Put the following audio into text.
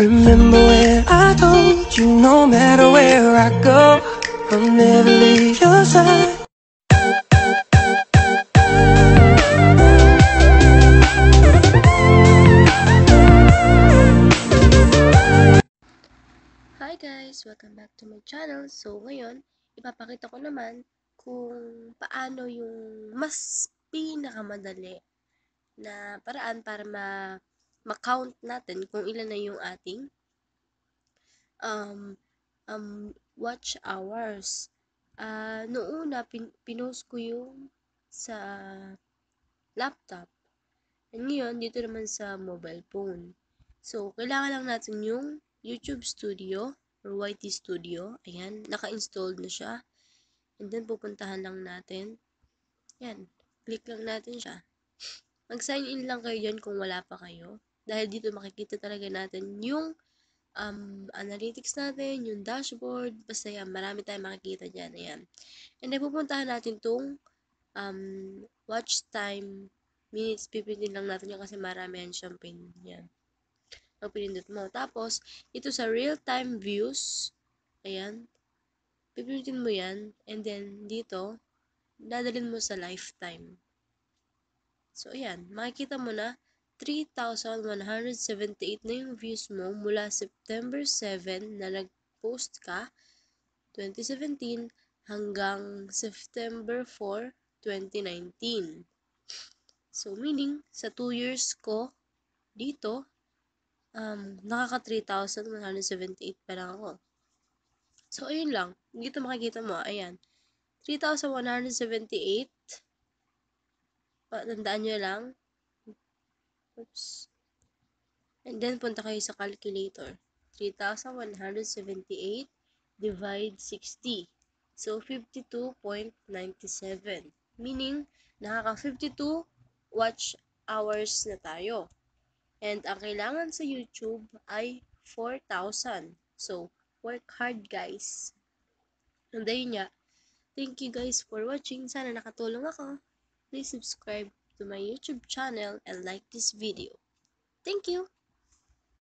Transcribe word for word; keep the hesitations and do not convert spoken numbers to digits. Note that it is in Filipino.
Remember when I told you no matter where I go, I'll never leave your side. Hi guys! Welcome back to my channel. So ngayon, ipapakita ko naman kung paano yung mas pinakamadali na paraan para ma ma-count natin kung ilan na yung ating um, um, watch hours. Uh, noong una, pin pinost ko yung sa laptop. And ngayon, dito naman sa mobile phone. So, kailangan lang natin yung YouTube Studio or Y T Studio. Ayan, naka-installed na siya. And then, pupuntahan lang natin. Ayan, click lang natin siya. Mag-sign in lang kayo dyan kung wala pa kayo. Dahil dito makikita talaga natin yung um, analytics natin, yung dashboard. Basta yan, marami tayong makikita dyan. Ayan. And then, pupuntahan natin tong um, watch time minutes. Pipindin lang natin yan kasi marami yan siyang pin. Yan. Pag pinindot mo. Tapos, ito sa real-time views. Ayan. Pipindutin mo yan. And then, dito, dadalhin mo sa lifetime. So, ayan. Makikita mo na three thousand one hundred seventy-eight na yung views mo mula September seven na nag-post ka, twenty seventeen, hanggang September four, twenty nineteen. So, meaning, sa two years ko, dito, um, nakaka three thousand one hundred seventy-eight pa lang ako. So, ayun lang. Dito makikita mo, ayan. three thousand one hundred seventy-eight. Tandaan nyo lang. Oops. And then, punta kayo sa calculator. three thousand one hundred seventy-eight divide sixty. So, fifty-two point nine seven. Meaning, nakaka fifty-two watch hours na tayo. And ang kailangan sa YouTube ay four thousand. So, work hard guys. And ayun nga. Thank you guys for watching. Sana nakatulong ako. Please subscribe to my YouTube channel and like this video. Thank you!